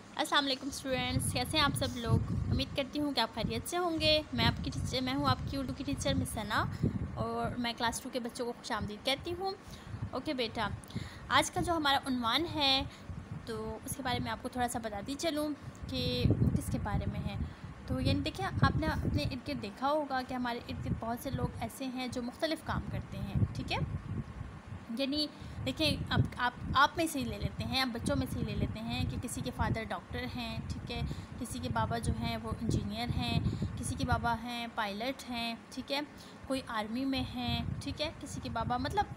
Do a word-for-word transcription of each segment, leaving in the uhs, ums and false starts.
अस्सलाम वालेकुम स्टूडेंट्स, कैसे हैं आप सब लोग। उम्मीद करती हूँ कि आप खैरियत से होंगे। मैं आपकी टीचर मैं हूँ आपकी उर्दू की टीचर मिस सना, और मैं क्लास टू के बच्चों को खुशामदीद कहती हूँ। ओके बेटा, आज का जो हमारा उन्वान है तो उसके बारे में आपको थोड़ा सा बताती चलूँ कि किसके बारे में है। तो यानी देखिए, आपने अपने इर्द गिर्द देखा होगा कि हमारे इर्द गिर्द बहुत से लोग ऐसे हैं जो मुख्तलिफ़ काम करते हैं। ठीक है, यानी देखिए, आप आप आप में से ही ले लेते हैं, आप बच्चों में से ही ले लेते हैं कि किसी के फादर डॉक्टर हैं, ठीक है, किसी के बाबा जो हैं वो इंजीनियर हैं, किसी के बाबा हैं पायलट हैं, ठीक है, कोई आर्मी में हैं, ठीक है, किसी के बाबा, मतलब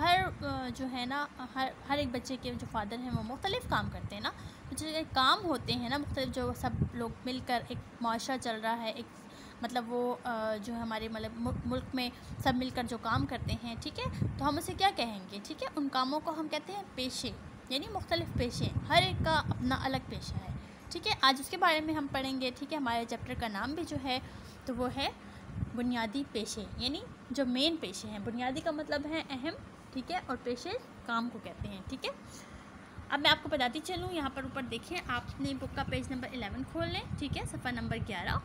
हर जो है ना, हर हर एक बच्चे के जो फादर हैं वो मुख्तलिफ़ काम करते हैं ना। तो जो काम होते हैं ना मुख्तलिफ़, जो सब लोग मिलकर एक मुआशरा चल रहा है, एक मतलब वो जो हमारे मतलब मुल्क में सब मिलकर जो काम करते हैं, ठीक है, तो हम उसे क्या कहेंगे। ठीक है, उन कामों को हम कहते हैं पेशे, यानी मुख्तलिफ़ पेशे, हर एक का अपना अलग पेशा है। ठीक है, आज उसके बारे में हम पढ़ेंगे। ठीक है, हमारे चैप्टर का नाम भी जो है तो वो है बुनियादी पेशे, यानी जो मेन पेशे हैं। बुनियादी का मतलब है अहम, ठीक है, और पेशे काम को कहते हैं। ठीक है, अब मैं आपको बताती चलूँ। यहाँ पर ऊपर देखिए, आपने बुक का पेज नंबर इलेवन खोल लें। ठीक है, सफ़ा नंबर ग्यारह।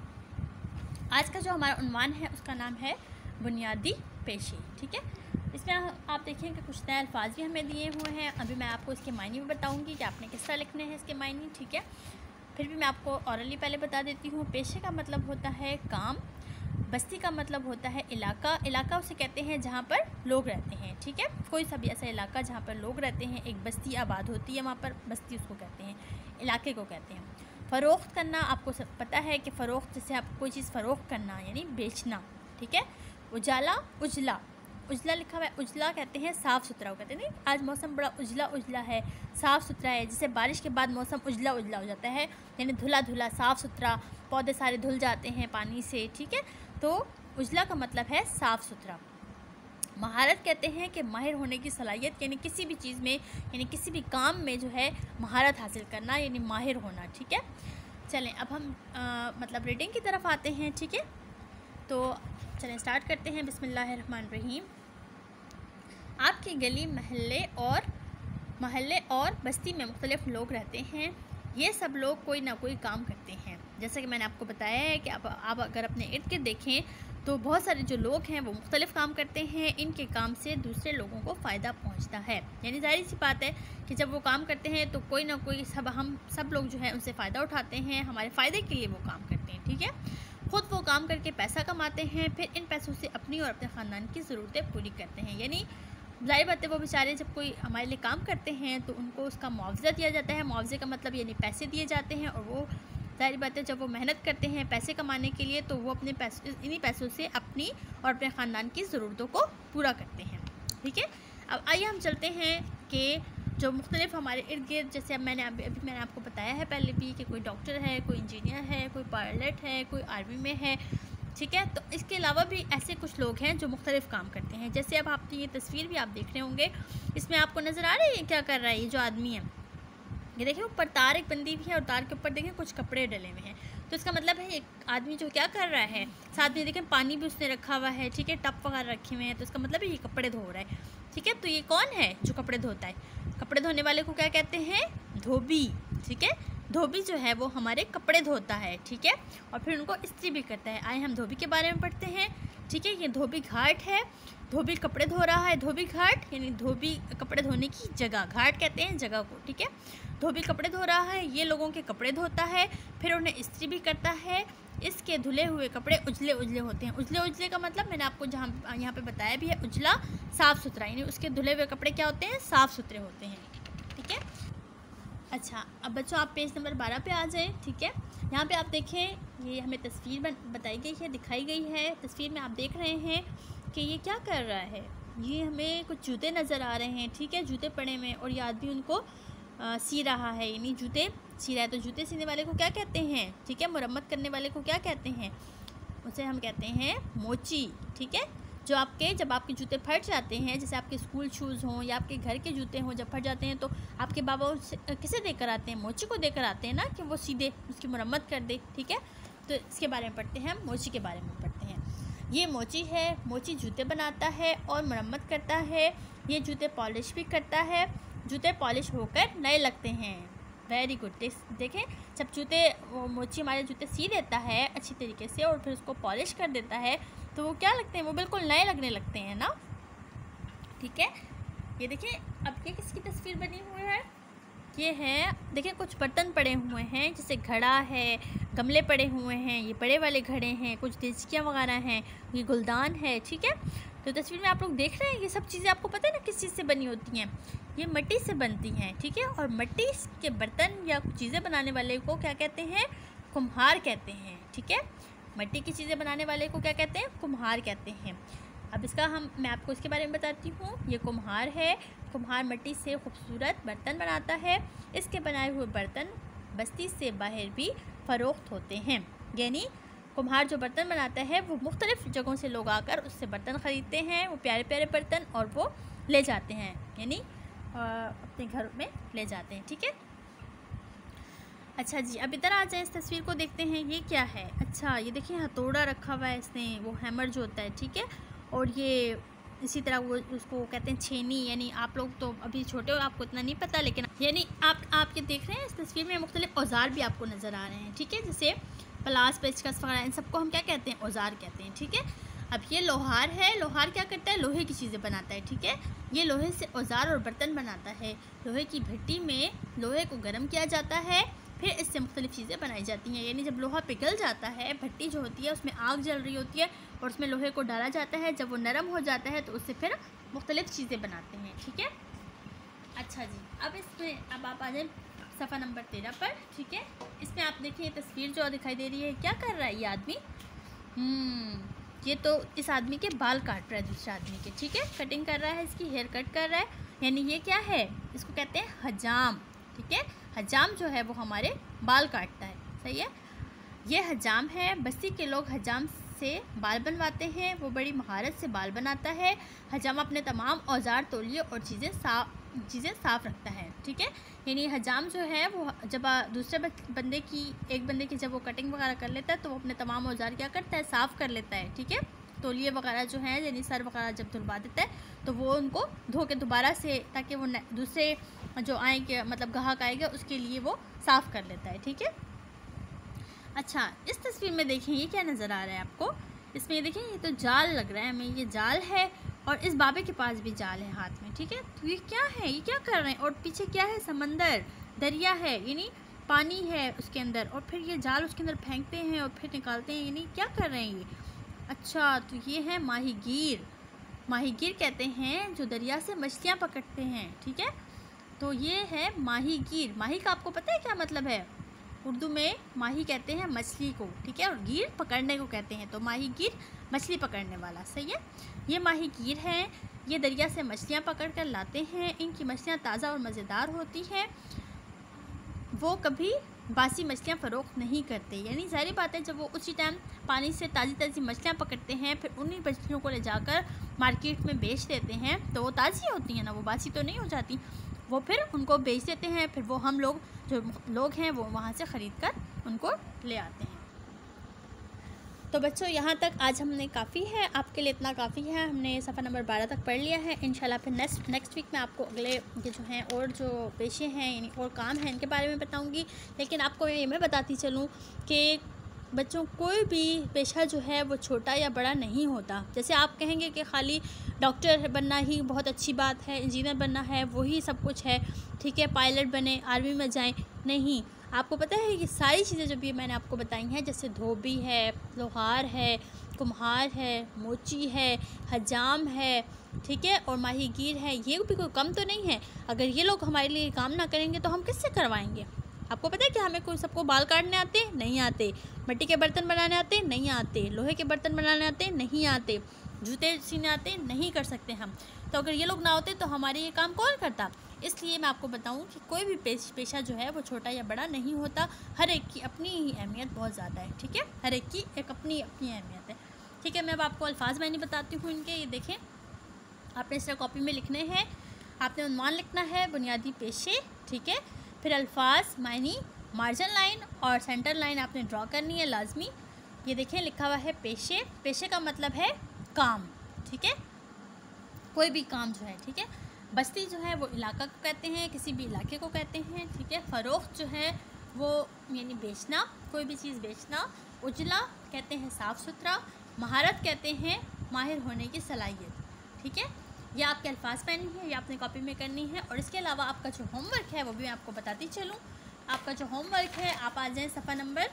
आज का जो हमारा उन्वान है उसका नाम है बुनियादी पेशे। ठीक है, इसमें आप देखिए कि कुछ नए अल्फाज भी हमें दिए हुए हैं। अभी मैं आपको इसके मायने भी बताऊंगी कि आपने किस तरह लिखने हैं इसके मायने। ठीक है, फिर भी मैं आपको ऑरली पहले बता देती हूँ। पेशे का मतलब होता है काम, बस्ती का मतलब होता है इलाका। इलाका उसे कहते हैं जहाँ पर लोग रहते हैं। ठीक है, कोई सा भी ऐसा इलाका जहाँ पर लोग रहते हैं, एक बस्ती आबाद होती है वहाँ पर, बस्ती उसको कहते हैं, इलाके को कहते हैं। फ़रोख्त करना, आपको सब पता है कि फ़रोख्त जैसे आप कोई चीज़ फ़रोख्त करना यानी बेचना। ठीक है, उजाला, उजला, उजला लिखा हुआ है, उजला कहते हैं साफ़ सुथरा को कहते हैं। नहीं, आज मौसम बड़ा उजला उजला है, साफ़ सुथरा है, जैसे बारिश के बाद मौसम उजला उजला हो जाता है, यानी धुला धुला साफ़ सुथरा, पौधे सारे धुल जाते हैं पानी से। ठीक है, तो उजला का मतलब है साफ़ सुथरा। महारत कहते हैं कि माहिर होने की सलाहियत, यानी किसी भी चीज़ में, यानी किसी भी काम में जो है महारत हासिल करना, यानी माहिर होना। ठीक है, चलें अब हम आ, मतलब रीडिंग की तरफ आते हैं। ठीक है, तो चलें स्टार्ट करते हैं। बिस्मिल्लाहिर्रहमानिर्रहीम। आपकी गली महल्ले और महल्ले और बस्ती में मुख्तलिफ़ लोग रहते हैं। ये सब लोग कोई ना कोई काम करते हैं। जैसा कि मैंने आपको बताया है कि आप आप अगर अपने इर्द गिर्द देखें तो बहुत सारे जो लोग हैं वो मुख्तलिफ़ काम करते हैं। इनके काम से दूसरे लोगों को फ़ायदा पहुंचता है, यानी ज़ाहिर सी बात है कि जब वो काम करते हैं तो कोई ना कोई सब हम सब लोग जो है उनसे फ़ायदा उठाते हैं, हमारे फ़ायदे के लिए वो काम करते हैं। ठीक है, ख़ुद वो काम करके पैसा कमाते हैं, फिर इन पैसों से अपनी और अपने ख़ानदान की ज़रूरतें पूरी करते हैं। यानी ज़ाहिर बात है वो बेचारे जब कोई हमारे लिए काम करते हैं तो उनको उसका मुआवजा दिया जाता है। मुआवजे का मतलब यानी पैसे दिए जाते हैं, और वो ज़ाहिर बात है जब वो मेहनत करते हैं पैसे कमाने के लिए तो वो अपने पैसों इन्हीं पैसों से अपनी और अपने ख़ानदान की ज़रूरतों को पूरा करते हैं। ठीक है, अब आइए हम चलते हैं कि जो मुख्तलिफ़ हमारे इर्द गिर्द, जैसे अब मैंने अभी अभी मैंने आपको बताया है पहले भी कि कोई डॉक्टर है, कोई इंजीनियर है, कोई पायलट है, कोई आर्मी में है। ठीक है, तो इसके अलावा भी ऐसे कुछ लोग हैं जो मुख्तलिफ़ काम करते हैं। जैसे अब आपकी ये तस्वीर भी आप देख रहे होंगे, इसमें आपको नज़र आ रही है क्या कर रहा है ये जो आदमी है। ये देखिए ऊपर तार एक बंदी भी है और तार के ऊपर देखिए कुछ कपड़े डले हुए हैं। तो इसका मतलब है एक आदमी जो क्या कर रहा है, साथ में देखें पानी भी उसने रखा हुआ है। ठीक है, टप वगैरह रखे हुए हैं, तो इसका मतलब है ये कपड़े धो रहा है। ठीक है, तो ये कौन है जो कपड़े धोता है? कपड़े धोने वाले को क्या कहते हैं? धोबी। ठीक है, धोबी जो है वो हमारे कपड़े धोता है। ठीक है, और फिर उनको इस्त्री भी करता है। आए हम धोबी के बारे में पढ़ते हैं। ठीक है, ये धोबी घाट है, धोबी कपड़े धो रहा है। धोबी घाट यानी धोबी कपड़े धोने की जगह, घाट कहते हैं जगह को। ठीक है, धोबी कपड़े धो रहा है, ये लोगों के कपड़े धोता है, फिर उन्हें इस्त्री भी करता है। इसके धुले हुए कपड़े उजले उजले होते हैं। उजले उजले का मतलब मैंने आपको जहाँ यहाँ पे बताया भी है, उजला साफ़ सुथरा, यानी उसके धुले हुए कपड़े क्या होते हैं? साफ़ सुथरे होते हैं। ठीक है, अच्छा अब बच्चों आप पेज नंबर बारह पे आ जाएं। ठीक है, यहाँ पे आप देखें ये हमें तस्वीर बन बताई गई है, दिखाई गई है। तस्वीर में आप देख रहे हैं कि ये क्या कर रहा है, ये हमें कुछ जूते नज़र आ रहे हैं। ठीक है, जूते पड़े हुए हैं और ये आदमी उनको आ, सी रहा है, यानी जूते सी रहा है। तो जूते सीने वाले को क्या कहते हैं? ठीक है, मुरम्मत करने वाले को क्या कहते हैं? उसे हम कहते हैं मोची। ठीक है, जो आपके जब आपके जूते फट जाते हैं, जैसे आपके स्कूल शूज़ हों या आपके घर के जूते हों, जब फट जाते हैं तो आपके बाबा उसे किसे देकर आते हैं? मोची को देकर आते हैं ना, कि वो सीधे उसकी मुरम्मत कर दे। ठीक है, तो इसके बारे में पढ़ते हैं हम, मोची के बारे में पढ़ते हैं। ये मोची है, मोची जूते बनाता है और मरम्मत करता है। ये जूते पॉलिश भी करता है, जूते पॉलिश होकर नए लगते हैं। Very good. देखें, जब जूते वो मोची हमारे जूते सी देता है अच्छी तरीके से और फिर उसको पॉलिश कर देता है तो वो क्या लगते हैं, वो बिल्कुल नए लगने लगते हैं ना। ठीक है, ये देखिए अब ये किसकी तस्वीर बनी हुई है, ये है देखिए कुछ बर्तन पड़े हुए हैं, जैसे घड़ा है, गमले पड़े हुए हैं, ये बड़े वाले घड़े हैं, कुछ देचकियाँ वगैरह हैं, ये गुलदान है। ठीक है, तो तस्वीर में आप लोग देख रहे हैं ये सब चीज़ें आपको पता है ना किस चीज़ से बनी होती हैं, ये मिट्टी से बनती हैं। ठीक है, और मिट्टी के बर्तन या कुछ चीज़ें बनाने वाले को क्या कहते हैं, कुम्हार कहते हैं। ठीक है, मिट्टी की चीज़ें बनाने वाले को क्या कहते हैं, कुम्हार कहते हैं। अब इसका हम मैं आपको इसके बारे में बताती हूँ। ये कुम्हार है, कुम्हार मिट्टी से खूबसूरत बर्तन बनाता है। इसके बनाए हुए बर्तन बस्ती से बाहर भी फ़रोख्त होते हैं, यानी कुम्हार जो बर्तन बनाता है वो मुख्तलिफ़ जगहों से लोग आकर उससे बर्तन ख़रीदते हैं, वो प्यारे प्यारे बर्तन, और वो ले जाते हैं, यानी अपने घर में ले जाते हैं। ठीक है, अच्छा जी, अब इधर आ जाए, इस तस्वीर को देखते हैं, ये क्या है। अच्छा, ये देखिए हथौड़ा रखा हुआ है इसने, वो हैमर जो होता है। ठीक है, और ये इसी तरह वो उसको कहते हैं छेनी, यानी आप लोग तो अभी छोटे हो आपको इतना नहीं पता, लेकिन यानी आप आप ये देख रहे हैं इस तस्वीर में मुख्तलिफ औजार भी आपको नज़र आ रहे हैं। ठीक है, जैसे प्लास, पेचकस वगैरह, इन सबको हम क्या कहते हैं, औजार कहते हैं। ठीक है, अब ये लोहार है, लोहार क्या करता है, लोहे की चीज़ें बनाता है। ठीक है, ये लोहे से औजार और बर्तन बनाता है। लोहे की भट्टी में लोहे को गर्म किया जाता है, फिर इससे मुख्तलिफ़ चीज़ें बनाई जाती हैं, यानी जब लोहा पिघल जाता है, भट्टी जो होती है उसमें आग जल रही होती है और उसमें लोहे को डाला जाता है, जब वो नरम हो जाता है तो उससे फिर मुख्तलिफ़ चीज़ें बनाते हैं। ठीक है, अच्छा जी, अब इसमें अब आप आ जाए सफ़ा नंबर तेरह पर। ठीक है, इसमें आप देखिए तस्वीर जो दिखाई दे रही है, क्या कर रहा है ये आदमी, ये तो इस आदमी के बाल काट रहा है दूसरे आदमी के। ठीक है, कटिंग कर रहा है, इसकी हेयर कट कर रहा है, यानी ये क्या है, इसको कहते हैं हजाम। ठीक है, हजाम जो है वो हमारे बाल काटता है। सही है, ये हजाम है, बस्ती के लोग हजाम से बाल बनवाते हैं, वो बड़ी महारत से बाल बनाता है। हजाम अपने तमाम औजार, तौलिए और चीज़ें साफ चीज़ें साफ़ रखता है। ठीक है, यानी हजाम जो है वो जब दूसरे बंदे की एक बंदे की जब वो कटिंग वगैरह कर लेता है तो वो अपने तमाम औजार क्या करता है, साफ़ कर लेता है। ठीक है, तौलिए वगैरह जो हैं, यानी सर वगैरह जब धुलवा देता है तो वो उनको धो के दोबारा से, ताकि वो दूसरे जो आएंगे मतलब ग्राहक आएगा उसके लिए वो साफ़ कर लेता है। ठीक है, अच्छा इस तस्वीर में देखें ये क्या नज़र आ रहा है आपको, इसमें देखें ये तो जाल लग रहा है हमें, ये जाल है और इस बाबे के पास भी जाल है हाथ में। ठीक है, तो ये क्या है, ये क्या कर रहे हैं, और पीछे क्या है, समंदर, दरिया है, यानी पानी है उसके अंदर, और फिर ये जाल उसके अंदर फेंकते हैं और फिर निकालते हैं, यानी क्या कर रहे हैं ये। अच्छा, तो ये है माहीगीर, माहीगीर कहते हैं जो दरिया से मछलियाँ पकड़ते हैं। ठीक है, तो ये है माहीगीर। माही का आपको पता है क्या मतलब है, उर्दू में माही कहते हैं मछली को। ठीक है, और गिर पकड़ने को कहते हैं, तो माहीगीर मछली पकड़ने वाला। सही है, ये माहीगीर हैं, ये दरिया से मछलियाँ पकड़ कर लाते हैं, इनकी मछलियाँ ताज़ा और मज़ेदार होती हैं, वो कभी बासी मछलियाँ फ़रोख्त नहीं करते, यानी ज़ाहिर बात है जब वो उसी टाइम पानी से ताज़ी ताज़ी मछलियाँ पकड़ते हैं फिर उन्हीं मछलियों को ले जाकर मार्केट में बेच देते हैं, तो वो ताज़ी होती हैं ना, वो बासी तो नहीं हो जाती, वो फिर उनको बेच देते हैं, फिर वो हम लोग जो लोग हैं वो वहाँ से ख़रीद कर उनको ले आते हैं। तो बच्चों यहाँ तक आज हमने काफ़ी है, आपके लिए इतना काफ़ी है, हमने सफ़ा नंबर बारह तक पढ़ लिया है। इंशाल्लाह फिर नेक्स्ट नेक्स्ट वीक में आपको अगले ये जो हैं और जो पेशे हैं यानी और काम हैं इनके बारे में बताऊँगी। लेकिन आपको ये मैं बताती चलूँ कि बच्चों कोई भी पेशा जो है वो छोटा या बड़ा नहीं होता। जैसे आप कहेंगे कि खाली डॉक्टर बनना ही बहुत अच्छी बात है, इंजीनियर बनना है वही सब कुछ है, ठीक है, पायलट बने, आर्मी में जाएं, नहीं, आपको पता है ये सारी चीज़ें जो भी मैंने आपको बताई हैं, जैसे धोबी है, लोहार है, कुम्हार है, मोची है, हजाम है, ठीक है, और माहीगीर है, ये भी कोई कम तो नहीं है। अगर ये लोग हमारे लिए काम ना करेंगे तो हम किससे करवाएंगे। आपको पता है कि हमें कोई सबको बाल काटने आते नहीं आते, मिट्टी के बर्तन बनाने आते नहीं आते, लोहे के बर्तन बनाने आते नहीं आते, जूते सीने आते नहीं कर सकते हम। तो अगर ये लोग ना होते तो हमारे ये काम कौन करता। इसलिए मैं आपको बताऊं कि कोई भी पेश, पेशा जो है वो छोटा या बड़ा नहीं होता, हर एक की अपनी ही अहमियत बहुत ज़्यादा है। ठीक है, हर एक की एक अपनी अपनी अहमियत है। ठीक है, मैं अब आपको अल्फाज मैंने बताती हूँ इनके, ये देखें, आपने इस तरह कॉपी में लिखने हैं, आपने उन्वान लिखना है बुनियादी पेशे, ठीक है, फिर अल्फाज, मायनी, मार्जिन लाइन और सेंटर लाइन आपने ड्रॉ करनी है लाजमी। ये देखें लिखा हुआ है पेशे, पेशे का मतलब है काम, ठीक है, कोई भी काम जो है, ठीक है। बस्ती जो है वो इलाका को कहते हैं, किसी भी इलाके को कहते हैं, ठीक है। फ़रोख्त जो है वो यानी बेचना, कोई भी चीज़ बेचना। उजला कहते हैं साफ़ सुथरा। महारत कहते हैं माहिर होने की सलाहियत, ठीक है। ये आपके अल्फाज पेन है, ये आपने कॉपी में करनी है। और इसके अलावा आपका जो होमवर्क है वो भी मैं आपको बताती चलूँ। आपका जो होमवर्क है, आप आ जाएँ सफ़ा नंबर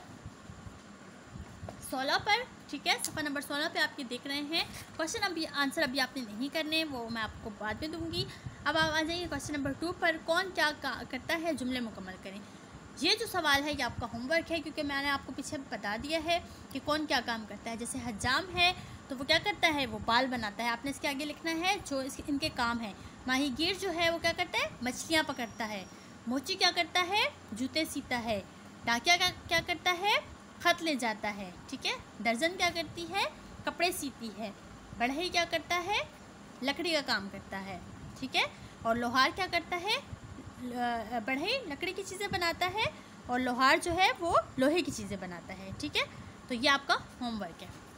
सोलह पर, ठीक है। सफ़ा नंबर सोलह पे आपके देख रहे हैं क्वेश्चन। अभी आंसर अभी आपने नहीं करने, वो मैं आपको बाद में दूंगी। अब आप आ जाइए क्वेश्चन नंबर टू पर, कौन क्या करता है, जुमले मुकम्मल करें। ये जो सवाल है ये आपका होमवर्क है, क्योंकि मैंने आपको पीछे बता दिया है कि कौन क्या काम करता है। जैसे हजाम है तो वो क्या करता है, वो बाल बनाता है। आपने इसके आगे लिखना है जो इसके इनके काम है। माहीगीर जो है वो क्या करता है, मछलियाँ पकड़ता है। मोची क्या करता है, जूते सीता है। डाकिया क्या क्या करता है, खत ले जाता है, ठीक है। दर्जन क्या करती है, कपड़े सीती है। बढ़ई क्या करता है, लकड़ी का काम करता है, ठीक है। और लोहार क्या करता है, बढ़ई लकड़ी की चीज़ें बनाता है और लोहार जो है वो लोहे की चीज़ें बनाता है, ठीक है। तो ये आपका होमवर्क है।